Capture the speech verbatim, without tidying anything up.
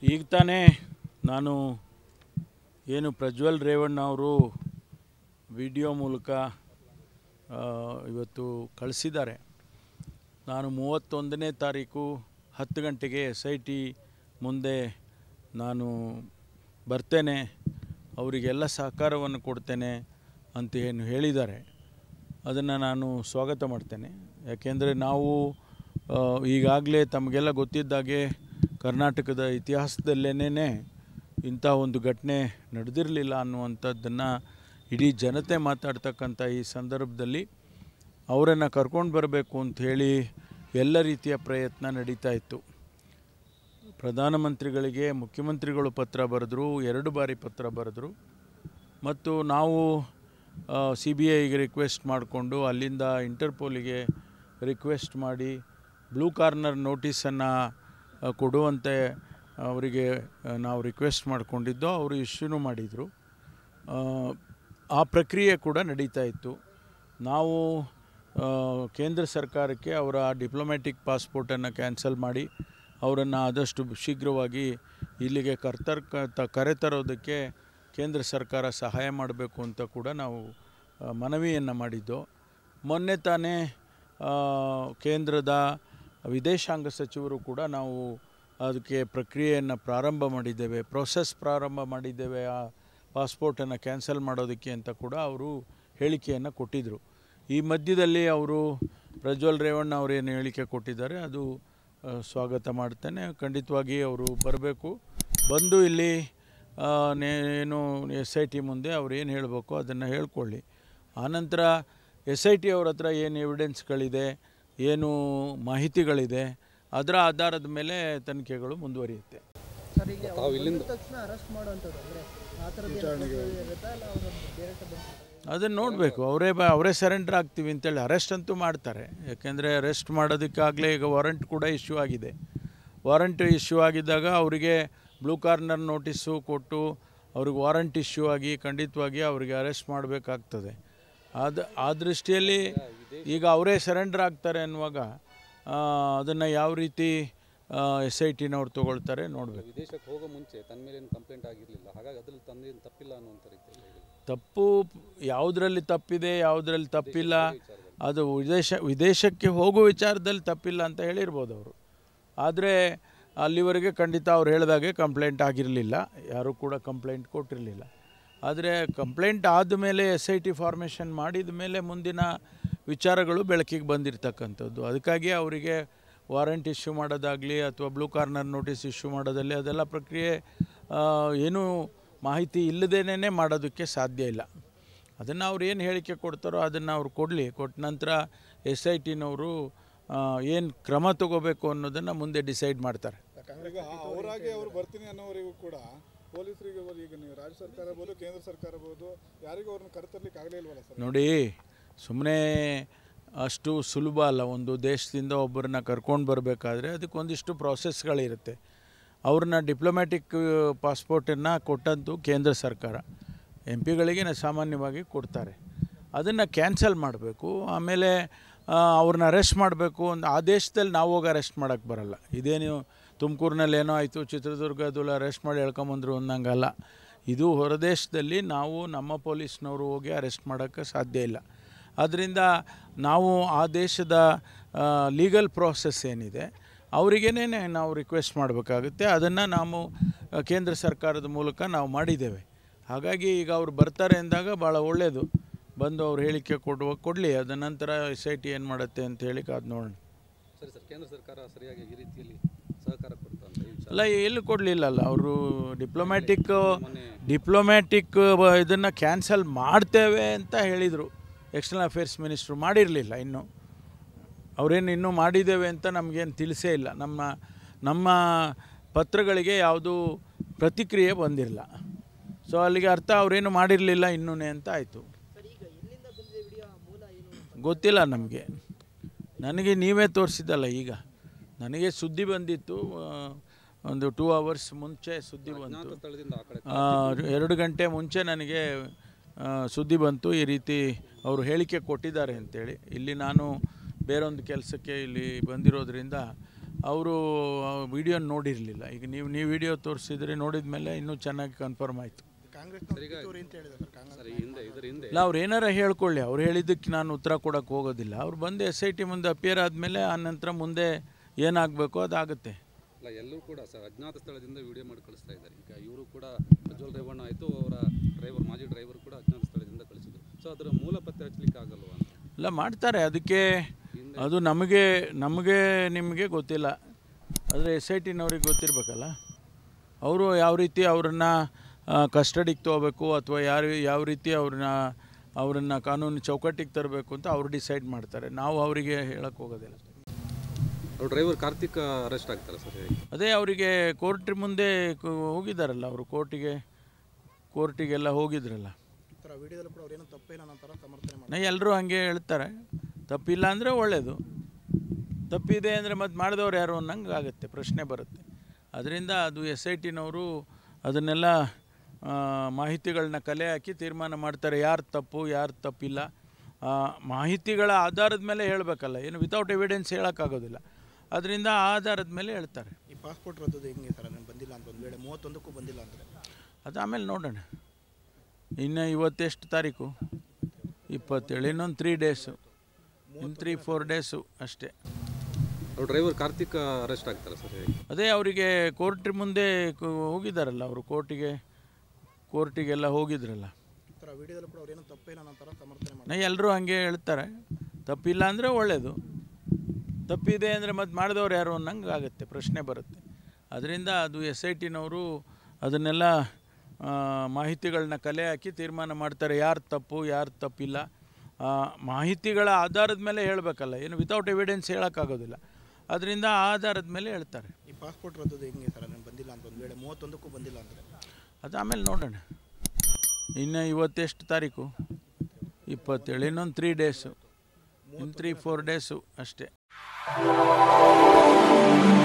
ಈಗ ತಾನೇ ನಾನು ಏನು ಪ್ರಜ್ವಲ್ ರೇವಣ್ಣ ಅವರು ವಿಡಿಯೋ ಮೂಲಕ ಇವತ್ತು ಕಳಿಸಿದ್ದಾರೆ. ನಾನು ಮೂವತ್ತೊಂದನೇ ತಾರೀಕು ಹತ್ತು ಗಂಟೆಗೆ ಎಸ್ ಐ ಟಿ ಮುಂದೆ ನಾನು ಬರ್ತೇನೆ, ಅವರಿಗೆಲ್ಲ ಸಹಕಾರವನ್ನು ಕೊಡ್ತೇನೆ ಅಂತ ಏನು ಹೇಳಿದ್ದಾರೆ. ಅದನ್ನು ನಾನು ಸ್ವಾಗತ ಮಾಡ್ತೇನೆ. ಯಾಕೆಂದರೆ ನಾವು ಈಗಾಗಲೇ ತಮಗೆಲ್ಲ ಗೊತ್ತಿದ್ದಾಗೆ ಕರ್ನಾಟಕದ ಇತಿಹಾಸದಲ್ಲೇನೇ ಇಂಥ ಒಂದು ಘಟನೆ ನಡೆದಿರಲಿಲ್ಲ ಅನ್ನುವಂಥದ್ದನ್ನು ಇಡೀ ಜನತೆ ಮಾತಾಡ್ತಕ್ಕಂಥ ಈ ಸಂದರ್ಭದಲ್ಲಿ ಅವರನ್ನು ಕರ್ಕೊಂಡು ಬರಬೇಕು ಅಂತ ಹೇಳಿ ಎಲ್ಲ ರೀತಿಯ ಪ್ರಯತ್ನ ನಡೀತಾ ಇತ್ತು. ಪ್ರಧಾನಮಂತ್ರಿಗಳಿಗೆ ಮುಖ್ಯಮಂತ್ರಿಗಳು ಪತ್ರ ಬರೆದರು, ಎರಡು ಬಾರಿ ಪತ್ರ ಬರೆದರು. ಮತ್ತು ನಾವು ಸಿ ಬಿ ಐಗೆ ರಿಕ್ವೆಸ್ಟ್ ಮಾಡಿಕೊಂಡು ಅಲ್ಲಿಂದ ಇಂಟರ್ಪೋಲಿಗೆ ರಿಕ್ವೆಸ್ಟ್ ಮಾಡಿ ಬ್ಲೂ ಕಾರ್ನರ್ ನೋಟಿಸನ್ನು ಕೊಡುವಂತೆ ಅವರಿಗೆ ನಾವು ರಿಕ್ವೆಸ್ಟ್ ಮಾಡಿಕೊಂಡಿದ್ದೋ, ಅವರು ಇಶ್ಯೂನೂ ಮಾಡಿದರು. ಆ ಪ್ರಕ್ರಿಯೆ ಕೂಡ ನಡೀತಾ ಇತ್ತು. ನಾವು ಕೇಂದ್ರ ಸರ್ಕಾರಕ್ಕೆ ಅವರ ಡಿಪ್ಲೊಮ್ಯಾಟಿಕ್ ಪಾಸ್ಪೋರ್ಟನ್ನು ಕ್ಯಾನ್ಸಲ್ ಮಾಡಿ ಅವರನ್ನು ಆದಷ್ಟು ಶೀಘ್ರವಾಗಿ ಇಲ್ಲಿಗೆ ಕರ್ತರ್ ಕರೆತರೋದಕ್ಕೆ ಕೇಂದ್ರ ಸರ್ಕಾರ ಸಹಾಯ ಮಾಡಬೇಕು ಅಂತ ಕೂಡ ನಾವು ಮನವಿಯನ್ನು ಮಾಡಿದ್ದು. ಮೊನ್ನೆ ತಾನೇ ಕೇಂದ್ರದ ವಿದೇಶಾಂಗ ಸಚಿವರು ಕೂಡ ನಾವು ಅದಕ್ಕೆ ಪ್ರಕ್ರಿಯೆಯನ್ನು ಪ್ರಾರಂಭ ಮಾಡಿದ್ದೇವೆ, ಪ್ರೋಸೆಸ್ ಪ್ರಾರಂಭ ಮಾಡಿದ್ದೇವೆ ಆ ಪಾಸ್ಪೋರ್ಟನ್ನು ಕ್ಯಾನ್ಸಲ್ ಮಾಡೋದಕ್ಕೆ ಅಂತ ಕೂಡ ಅವರು ಹೇಳಿಕೆಯನ್ನು ಕೊಟ್ಟಿದ್ದರು. ಈ ಮಧ್ಯದಲ್ಲಿ ಅವರು ಪ್ರಜ್ವಲ್ ರೇವಣ್ಣ ಅವರೇನು ಹೇಳಿಕೆ ಕೊಟ್ಟಿದ್ದಾರೆ ಅದು ಸ್ವಾಗತ ಮಾಡ್ತೇನೆ. ಖಂಡಿತವಾಗಿ ಅವರು ಬರಬೇಕು, ಬಂದು ಇಲ್ಲಿ ಏನು ಎಸ್ ಐ ಟಿ ಮುಂದೆ ಅವ್ರು ಏನು ಹೇಳಬೇಕು ಅದನ್ನು ಹೇಳ್ಕೊಳ್ಳಿ. ಆನಂತರ ಎಸ್ ಐ ಟಿ ಅವ್ರ ಹತ್ರ ಏನು ಎವಿಡೆನ್ಸ್ಗಳಿದೆ, ಏನು ಮಾಹಿತಿಗಳಿದೆ, ಅದರ ಆಧಾರದ ಮೇಲೆ ತನಿಖೆಗಳು ಮುಂದುವರಿಯುತ್ತೆ. ಅದನ್ನು ನೋಡಬೇಕು. ಅವರೇ ಬ ಅವರೇ ಸರೆಂಡರ್ ಆಗ್ತೀವಿ ಅಂತೇಳಿ ಅರೆಸ್ಟ್ ಅಂತೂ ಮಾಡ್ತಾರೆ. ಯಾಕೆಂದರೆ ಅರೆಸ್ಟ್ ಮಾಡೋದಕ್ಕಾಗಲೇ ಈಗ ವಾರಂಟ್ ಕೂಡ ಇಶ್ಯೂ ಆಗಿದೆ. ವಾರಂಟ್ ಇಶ್ಯೂ ಆಗಿದ್ದಾಗ ಅವರಿಗೆ ಬ್ಲೂ ಕಾರ್ನರ್ ನೋಟಿಸು ಕೊಟ್ಟು ಅವ್ರಿಗೆ ವಾರಂಟ್ ಇಶ್ಯೂ ಆಗಿ ಖಂಡಿತವಾಗಿ ಅವರಿಗೆ ಅರೆಸ್ಟ್ ಮಾಡಬೇಕಾಗ್ತದೆ. ಅದು ಆ ದೃಷ್ಟಿಯಲ್ಲಿ ಈಗ ಅವರೇ ಸರೆಂಡರ್ ಆಗ್ತಾರೆ ಅನ್ನುವಾಗ ಅದನ್ನು ಯಾವ ರೀತಿ ಎಸ್ ಐ ಟಿನವ್ರು ತೊಗೊಳ್ತಾರೆ ನೋಡಬೇಕು. ವಿದೇಶಕ್ಕೆ ಹೋಗೋ ಮುಂಚೆ ತನ್ನ ಮೇಲೆ ಏನು ಕಂಪ್ಲೇಂಟ್ ಆಗಿರಲಿಲ್ಲ, ಹಾಗಾಗಿ ಅದರಲ್ಲಿ ತಂದೇನು ತಪ್ಪಿಲ್ಲ ಅನ್ನುವಂಥ ರೀತಿಯಲ್ಲಿ ತಪ್ಪು ಯಾವುದರಲ್ಲಿ ತಪ್ಪಿದೆ ಯಾವುದರಲ್ಲಿ ತಪ್ಪಿಲ್ಲ ಅದು ವಿದೇಶ ವಿದೇಶಕ್ಕೆ ಹೋಗೋ ವಿಚಾರದಲ್ಲಿ ತಪ್ಪಿಲ್ಲ ಅಂತ ಹೇಳಿರ್ಬೋದು ಅವರು. ಆದರೆ ಅಲ್ಲಿವರೆಗೆ ಖಂಡಿತ ಅವ್ರು ಹೇಳಿದಾಗೆ ಕಂಪ್ಲೇಂಟ್ ಆಗಿರಲಿಲ್ಲ, ಯಾರೂ ಕೂಡ ಕಂಪ್ಲೇಂಟ್ ಕೊಟ್ಟಿರಲಿಲ್ಲ. ಆದರೆ ಕಂಪ್ಲೇಂಟ್ ಆದಮೇಲೆ ಎಸ್ ಐ ಟಿ ಫಾರ್ಮೇಷನ್ ಮಾಡಿದ ಮೇಲೆ ಮುಂದಿನ ವಿಚಾರಗಳು ಬೆಳಕಿಗೆ ಬಂದಿರತಕ್ಕಂಥದ್ದು. ಅದಕ್ಕಾಗಿ ಅವರಿಗೆ ವಾರಂಟ್ ಇಶ್ಯೂ ಮಾಡೋದಾಗಲಿ ಅಥವಾ ಬ್ಲೂ ಕಾರ್ನರ್ ನೋಟಿಸ್ ಇಶ್ಯೂ ಮಾಡೋದಲ್ಲಿ ಅದೆಲ್ಲ ಪ್ರಕ್ರಿಯೆ ಏನೂ ಮಾಹಿತಿ ಇಲ್ಲದೇನೆ ಮಾಡೋದಕ್ಕೆ ಸಾಧ್ಯ ಇಲ್ಲ. ಅದನ್ನು ಅವ್ರು ಏನು ಹೇಳಿಕೆ ಕೊಡ್ತಾರೋ ಅದನ್ನು ಅವ್ರು ಕೊಡಲಿ. ಕೊಟ್ಟ ನಂತರ ಎಸ್ ಐ ಟಿನವರು ಏನು ಕ್ರಮ ತಗೋಬೇಕು ಅನ್ನೋದನ್ನು ಮುಂದೆ ಡಿಸೈಡ್ ಮಾಡ್ತಾರೆ. ಅವರಾಗಿ ಅವರು ಬರ್ತೀನಿ ಅನ್ನೋವರೆಗೂ ಕೂಡ ಪೊಲೀಸರಿಗೆ ಈಗ ನೀವು ರಾಜ್ಯ ಸರ್ಕಾರ ಇರ್ಬೋದು ಕೇಂದ್ರ ಸರ್ಕಾರ ಇರ್ಬೋದು ಯಾರಿಗೂ ಅವ್ರನ್ನ ಕರೆತರಲಿಕ್ಕೆ ಆಗಲೇ ಇಲ್ವಲ್ಲ ಸರ್? ನೋಡಿ, ಸುಮ್ಮನೆ ಅಷ್ಟು ಸುಲಭ ಅಲ್ಲ. ಒಂದು ದೇಶದಿಂದ ಒಬ್ಬರನ್ನ ಕರ್ಕೊಂಡು ಬರಬೇಕಾದ್ರೆ ಅದಕ್ಕೊಂದಿಷ್ಟು ಪ್ರಾಸೆಸ್ಗಳಿರುತ್ತೆ. ಅವ್ರನ್ನ ಡಿಪ್ಲೊಮ್ಯಾಟಿಕ್ ಪಾಸ್ಪೋರ್ಟನ್ನು ಕೊಟ್ಟಂತೂ ಕೇಂದ್ರ ಸರ್ಕಾರ, ಎಂ ಪಿಗಳಿಗೆ ಸಾಮಾನ್ಯವಾಗಿ ಕೊಡ್ತಾರೆ. ಅದನ್ನು ಕ್ಯಾನ್ಸಲ್ ಮಾಡಬೇಕು, ಆಮೇಲೆ ಅವ್ರನ್ನ ಅರೆಸ್ಟ್ ಮಾಡಬೇಕು. ಒಂದು ಆ ದೇಶದಲ್ಲಿ ನಾವು ಹೋಗಿ ಅರೆಸ್ಟ್ ಮಾಡೋಕ್ಕೆ ಬರಲ್ಲ. ಇದೇನು ತುಮಕೂರಿನಲ್ಲಿ ಏನೋ ಆಯಿತು, ಚಿತ್ರದುರ್ಗದಲ್ಲಿ ಅರೆಸ್ಟ್ ಮಾಡಿ ಹೇಳ್ಕೊಂಬಂದರು ಅನ್ನಂಗಲ್ಲ. ಇದು ಹೊರದೇಶದಲ್ಲಿ ನಾವು ನಮ್ಮ ಪೊಲೀಸ್ನವರು ಹೋಗಿ ಅರೆಸ್ಟ್ ಮಾಡೋಕ್ಕೆ ಸಾಧ್ಯ ಇಲ್ಲ. ಆದ್ದರಿಂದ ನಾವು ಆ ದೇಶದ ಲೀಗಲ್ ಪ್ರೋಸೆಸ್ ಏನಿದೆ ಅವರಿಗೇನೆ ನಾವು ರಿಕ್ವೆಸ್ಟ್ ಮಾಡಬೇಕಾಗುತ್ತೆ. ಅದನ್ನು ನಾವು ಕೇಂದ್ರ ಸರ್ಕಾರದ ಮೂಲಕ ನಾವು ಮಾಡಿದ್ದೇವೆ. ಹಾಗಾಗಿ ಈಗ ಅವ್ರು ಬರ್ತಾರೆ ಅಂದಾಗ ಭಾಳ ಒಳ್ಳೆಯದು. ಬಂದು ಅವ್ರು ಹೇಳಿಕೆ ಕೊಡುವ ಕೊಡಲಿ. ಅದ ನಂತರ ಎಸ್ ಐ ಟಿ ಏನು ಮಾಡುತ್ತೆ ಅಂತ ಹೇಳಿ ಕಾದು ನೋಡೋಣ. ಸರಿ ಸರ್, ಕೇಂದ್ರ ಸರ್ಕಾರ ಸರಿಯಾಗಿ ಈ ರೀತಿಯಲ್ಲಿ ಸಹಕಾರ ಕೊಡ್ತಾರೆ ಅಲ್ಲ, ಎಲ್ಲೂ ಕೊಡಲಿಲ್ಲಲ್ಲ. ಅವರು ಡಿಪ್ಲೊಮ್ಯಾಟಿಕ್ ಡಿಪ್ಲೊಮ್ಯಾಟಿಕ್ ಇದನ್ನು ಕ್ಯಾನ್ಸಲ್ ಮಾಡ್ತೇವೆ ಅಂತ ಹೇಳಿದರು. ಎಕ್ಸ್ಟರ್ನಲ್ ಅಫೇರ್ಸ್ ಮಿನಿಸ್ಟ್ರು ಮಾಡಿರಲಿಲ್ಲ. ಇನ್ನೂ ಅವರೇನು ಇನ್ನೂ ಮಾಡಿದ್ದೇವೆ ಅಂತ ನಮಗೇನು ತಿಳಿಸೇ ಇಲ್ಲ. ನಮ್ಮ ನಮ್ಮ ಪತ್ರಗಳಿಗೆ ಯಾವುದೂ ಪ್ರತಿಕ್ರಿಯೆ ಬಂದಿರಲಿಲ್ಲ. ಸೊ ಅಲ್ಲಿಗೆ ಅರ್ಥ ಅವರೇನು ಮಾಡಿರಲಿಲ್ಲ ಇನ್ನೂ ಅಂತ ಆಯಿತು. ಗೊತ್ತಿಲ್ಲ ನಮಗೆ. ನನಗೆ ನೀವೇ ತೋರಿಸಿದ್ದಲ್ಲ. ಈಗ ನನಗೆ ಸುದ್ದಿ ಬಂದಿತ್ತು, ಒಂದು ಟೂ ಅವರ್ಸ್ ಮುಂಚೆ ಸುದ್ದಿ ಬಂತು. ಎರಡು ಗಂಟೆ ಮುಂಚೆ ನನಗೆ ಸುದ್ದಿ ಬಂತು ಈ ರೀತಿ ಅವರು ಹೇಳಿಕೆ ಕೊಟ್ಟಿದ್ದಾರೆ ಅಂತೇಳಿ. ಇಲ್ಲಿ ನಾನು ಬೇರೊಂದು ಕೆಲಸಕ್ಕೆ ಇಲ್ಲಿ ಬಂದಿರೋದ್ರಿಂದ ಅವರು ವಿಡಿಯೋ ನೋಡಿರಲಿಲ್ಲ. ಈಗ ನೀವು ನೀವು ವಿಡಿಯೋ ತೋರಿಸಿದ್ರೆ ನೋಡಿದ ಮೇಲೆ ಇನ್ನೂ ಚೆನ್ನಾಗಿ ಕನ್ಫರ್ಮ್ ಆಯಿತು. ಇಲ್ಲ, ಅವ್ರು ಏನಾರ ಹೇಳ್ಕೊಳ್ಳಿ, ಅವ್ರು ಹೇಳಿದ್ದಕ್ಕೆ ನಾನು ಉತ್ತರ ಕೊಡೋಕ್ಕೆ ಹೋಗೋದಿಲ್ಲ. ಅವ್ರು ಬಂದು ಎಸ್ ಐ ಟಿ ಮುಂದೆ ಅಪಿಯರ್ ಆದಮೇಲೆ ಆ ನಂತರ ಮುಂದೆ ಏನಾಗಬೇಕು ಅದಾಗುತ್ತೆ. ಅಲ್ಲ, ಎಲ್ಲರೂ ಕೂಡ ಸರ್ ಅಜ್ಞಾತ ಸ್ಥಳದಿಂದ ವಿಡಿಯೋ ಮಾಡಿ ಕಳಿಸ್ತಾ ಇದ್ದಾರೆ. ಈಗ ಇವರು ಕೂಡ ಪ್ರಜ್ವಲ್ ರೇವಣ್ಣ ಆಯಿತು, ಅವರ ಡ್ರೈವರ್ ಮಾಜಿ ಡ್ರೈವರ್ ಕೂಡ ಅಜ್ಞಾತ ಸ್ಥಳದಿಂದ ಕಳಿಸಿದ್ರು. ಸೊ ಅದರ ಮೂಲ ಪತ್ತೆ ಹಚ್ಚಲಿಕ್ಕೆ ಆಗಲ್ವ ಅಂತ? ಇಲ್ಲ, ಮಾಡ್ತಾರೆ. ಅದಕ್ಕೆ ಅದು ನಮಗೆ ನಮಗೆ ನಿಮಗೆ ಗೊತ್ತಿಲ್ಲ, ಆದರೆ ಎಸ್ ಐ ಟಿನವ್ರಿಗೆ ಗೊತ್ತಿರಬೇಕಲ್ಲ. ಅವರು ಯಾವ ರೀತಿ ಅವ್ರನ್ನ ಕಸ್ಟಡಿಗೆ ತೊಗೋಬೇಕು ಅಥವಾ ಯಾರು ಯಾವ ರೀತಿ ಅವ್ರನ್ನ ಅವರನ್ನು ಕಾನೂನು ಚೌಕಟ್ಟಿಗೆ ತರಬೇಕು ಅಂತ ಅವ್ರು ಡಿಸೈಡ್ ಮಾಡ್ತಾರೆ. ನಾವು ಅವರಿಗೆ ಹೇಳಕ್ಕೆ ಹೋಗೋದಿಲ್ಲ. ಅವ್ರ ಡ್ರೈವರ್ ಕಾರ್ತಿಕ್ ಅರೆಸ್ಟ್ ಆಗ್ತಾರೆ ಸರ್? ಅದೇ ಅವರಿಗೆ ಕೋರ್ಟ್ ಮುಂದೆ ಹೋಗಿದ್ದಾರಲ್ಲ, ಅವರು ಕೋರ್ಟಿಗೆ ಕೋರ್ಟಿಗೆಲ್ಲ ಹೋಗಿದ್ರಲ್ಲ. ಎಲ್ಲರೂ ಹಾಗೆ ಹೇಳ್ತಾರೆ. ತಪ್ಪಿಲ್ಲ ಅಂದರೆ ಒಳ್ಳೆಯದು, ತಪ್ಪಿದೆ ಅಂದರೆ ಮತ್ತೆ ಮಾಡಿದವ್ರು ಯಾರು ಅನ್ನಂಗೆ ಆಗುತ್ತೆ, ಪ್ರಶ್ನೆ ಬರುತ್ತೆ. ಅದರಿಂದ ಅದು ಎಸ್ ಐ ಟಿನವರು ಅದನ್ನೆಲ್ಲ ಮಾಹಿತಿಗಳನ್ನ ಕಲೆ ಹಾಕಿ ತೀರ್ಮಾನ ಮಾಡ್ತಾರೆ, ಯಾರು ತಪ್ಪು ಯಾರು ತಪ್ಪಿಲ್ಲ. ಮಾಹಿತಿಗಳ ಆಧಾರದ ಮೇಲೆ ಹೇಳಬೇಕಲ್ಲ, ಏನು ವಿತೌಟ್ ಎವಿಡೆನ್ಸ್ ಹೇಳೋಕ್ಕಾಗೋದಿಲ್ಲ. ಅದರಿಂದ ಆ ಆಧಾರದ ಮೇಲೆ ಹೇಳ್ತಾರೆ. ಈ ಪಾಸ್ಪೋರ್ಟ್ ರದ್ದು ಹೆಂಗೆ ಸರ್? ನಾನು ಬಂದಿಲ್ಲ ಅಂತ ಒಂದು ವೇಳೆ ಮೂವತ್ತೊಂದಕ್ಕೂ ಬಂದಿಲ್ಲ ಅಂದರೆ ಅದು ಆಮೇಲೆ ನೋಡೋಣ. ಇನ್ನು ಇವತ್ತೆಷ್ಟು ತಾರೀಕು? ಇಪ್ಪತ್ತೇಳು. ಇನ್ನೊಂದು ತ್ರೀ ಡೇಸು ಇನ್ನು ತ್ರೀ ಫೋರ್ ಡೇಸು ಅಷ್ಟೇ. ಅವ್ರ ಡ್ರೈವರ್ ಕಾರ್ತಿಕ್ ಅರೆಸ್ಟ್ ಆಗ್ತಾರೆ ಸರ್? ಅದೇ ಅವರಿಗೆ ಕೋರ್ಟ್ ಮುಂದೆ ಹೋಗಿದ್ದಾರಲ್ಲ, ಅವರು ಕೋರ್ಟಿಗೆ ಕೋರ್ಟಿಗೆಲ್ಲ ಹೋಗಿದ್ರಲ್ಲ. ಎಲ್ಲರೂ ಹಾಗೆ ಹೇಳ್ತಾರೆ. ತಪ್ಪಿಲ್ಲ ಅಂದರೆ ಒಳ್ಳೆಯದು, ತಪ್ಪಿದೆ ಅಂದರೆ ಮತ್ತೆ ಮಾಡಿದವ್ರು ಯಾರು ಅನ್ನಂಗೆ ಆಗುತ್ತೆ, ಪ್ರಶ್ನೆ ಬರುತ್ತೆ. ಅದರಿಂದ ಅದು ಎಸ್ ಐ ಟಿನವರು ಅದನ್ನೆಲ್ಲ ಮಾಹಿತಿಗಳನ್ನ ಕಲೆ ಹಾಕಿ ತೀರ್ಮಾನ ಮಾಡ್ತಾರೆ, ಯಾರು ತಪ್ಪು ಯಾರು ತಪ್ಪಿಲ್ಲ. ಮಾಹಿತಿಗಳ ಆಧಾರದ ಮೇಲೆ ಹೇಳಬೇಕಲ್ಲ, ಏನು ವಿತೌಟ್ ಎವಿಡೆನ್ಸ್ ಹೇಳೋಕ್ಕಾಗೋದಿಲ್ಲ. ಅದರಿಂದ ಆ ಆಧಾರದ ಮೇಲೆ ಹೇಳ್ತಾರೆ. ಈ ಪಾಸ್ಪೋರ್ಟ್ ರದ್ದು ಹೆಂಗೆ ಸರ್? ನಾನು ಬಂದಿಲ್ಲ ಅಂತ ಒಂದು ವೇಳೆ ಮೂವತ್ತೊಂದಕ್ಕೂ ಬಂದಿಲ್ಲ ಅಂದರೆ ಅದು ಆಮೇಲೆ ನೋಡೋಣ. ಇನ್ನು ಇವತ್ತೆಷ್ಟು ತಾರೀಕು? ಇಪ್ಪತ್ತೇಳು. ಇನ್ನೊಂದು ತ್ರೀ ಡೇಸು ಇನ್ನು ತ್ರೀ ಫೋರ್ ಡೇಸು ಅಷ್ಟೇ.